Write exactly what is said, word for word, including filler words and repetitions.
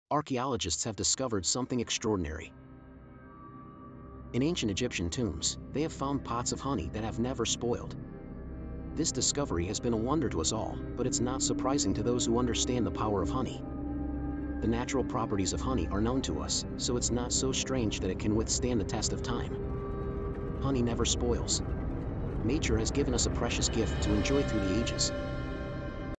archaeologists have discovered something extraordinary. In ancient Egyptian tombs, they have found pots of honey that have never spoiled. This discovery has been a wonder to us all, but it's not surprising to those who understand the power of honey. The natural properties of honey are known to us, so it's not so strange that it can withstand the test of time. Honey never spoils. Nature has given us a precious gift to enjoy through the ages.